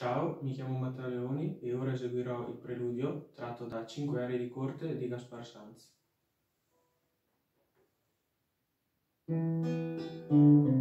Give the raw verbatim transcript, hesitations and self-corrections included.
Ciao, mi chiamo Matteo Leoni e ora eseguirò il preludio tratto da Cinque arie di corte di Gaspar Sanz.